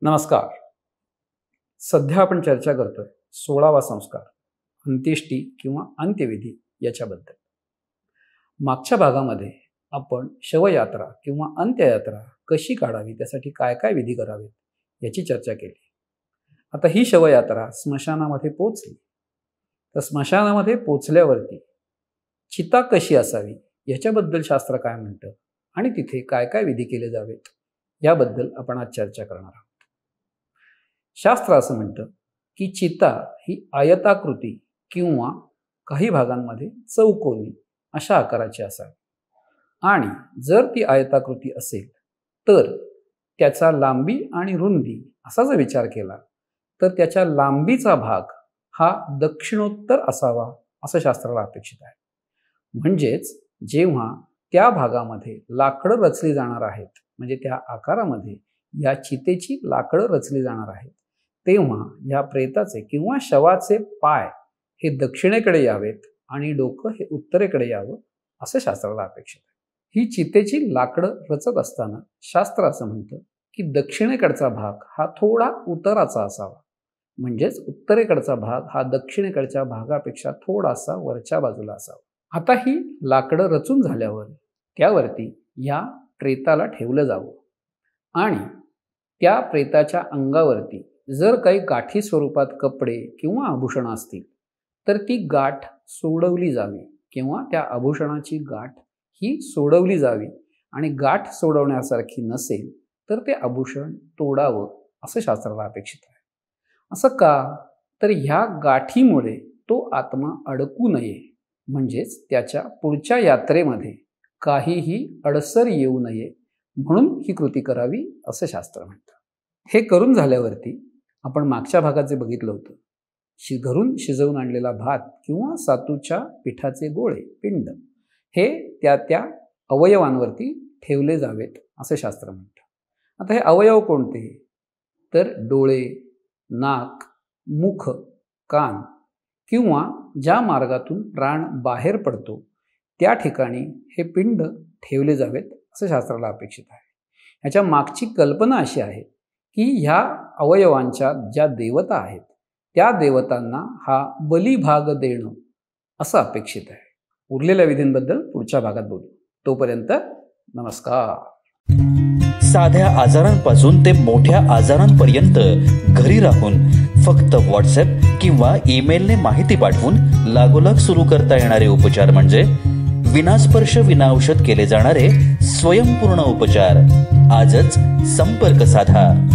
नमस्कार. सध्या आपण चर्चा करतोय 16वा संस्कार, अंत्येष्टी किंवा अंत्यविधी याच्याबद्दल. मागच्या भागामध्ये आपण शवयात्रा किंवा अंत्ययात्रा कशी काढावी, त्यासाठी काय काय विधी करावेत याची चर्चा केली. आता ही शवयात्रा स्मशानामध्ये पोचली, तर स्मशानामध्ये पोचल्यावरती चिता कशी असावी याच्याबद्दल शास्त्र काय म्हणतं आणि तिथे काय काय विधी केले जावेत याबद्दल आपण आज चर्चा करणार आहोत. शास्त्र असं म्हणतं की चिता ही आयताकृती किंवा काही भागांमध्ये चौकोनी अशा आकाराची असावी, आणि जर ती आयताकृती असेल तर त्याचा लांबी आणि रुंदी असा जर विचार केला तर त्याच्या लांबीचा भाग हा दक्षिणोत्तर असावा असं शास्त्राला अपेक्षित आहे. म्हणजेच जेव्हा त्या भागामध्ये लाकडं रचली जाणार आहेत, म्हणजे त्या आकारामध्ये या चितेची लाकडं रचली जाणार आहेत, तेव्हा या प्रेताचे किंवा शवाचे पाय हे दक्षिणेकडे यावेत आणि डोकं हे उत्तरेकडे यावं असं शास्त्राला अपेक्षित आहे. ही चितेची लाकडं रचत असताना शास्त्र असं म्हणतं की दक्षिणेकडचा भाग हा थोडा उताराचा असावा, म्हणजेच उत्तरेकडचा भाग हा दक्षिणेकडच्या भागापेक्षा थोडासा वरच्या बाजूला असावा. आता ही लाकडं रचून झाल्यावर त्यावरती या प्रेताला ठेवलं जावं आणि त्या प्रेताच्या अंगावरती जर काही गाठी स्वरूपात कपडे किंवा आभूषणं असतील तर ती गाठ सोडवली जावी किंवा त्या आभूषणाची गाठ ही सोडवली जावी, आणि गाठ सोडवण्यासारखी नसेल तर ते आभूषण तोडावं असं शास्त्राला अपेक्षित आहे. असं का? तर ह्या गाठीमुळे तो आत्मा अडकू नये, म्हणजेच त्याच्या पुढच्या यात्रेमध्ये काहीही अडसर येऊ नये म्हणून ही कृती करावी असं शास्त्र म्हणतं. हे करून झाल्यावरती आपण मागच्या भागात जे बघितलं होतं, घरून शिजवून आणलेला भात किंवा सातूच्या पिठाचे गोळे पिंड हे त्या अवयवांवरती ठेवले जावेत असं शास्त्र म्हणतं. आता हे अवयव कोणते? तर डोळे, नाक, मुख, कान किंवा ज्या मार्गातून प्राण बाहेर पडतो त्या ठिकाणी हे पिंड ठेवले जावेत असं शास्त्राला अपेक्षित आहे. ह्याच्या मागची कल्पना अशी आहे की ह्या अवयवांच्या ज्या देवता आहेत त्या देवतांना हा बलिभाग देणं असं अपेक्षित आहे. उरलेल्या विधींबद्दल पुढच्या भागात बोलू. तोपर्यंत नमस्कार. साध्या आजारांपासून ते मोठ्या आजारांपर्यंत घरी राहून फक्त व्हॉट्सअप किंवा ईमेलने माहिती पाठवून लागोलाग सुरू करता येणारे उपचार म्हणजे विनास्पर्श विनाऔषध केले जाणारे स्वयंपूर्ण उपचार. आजच संपर्क साधा.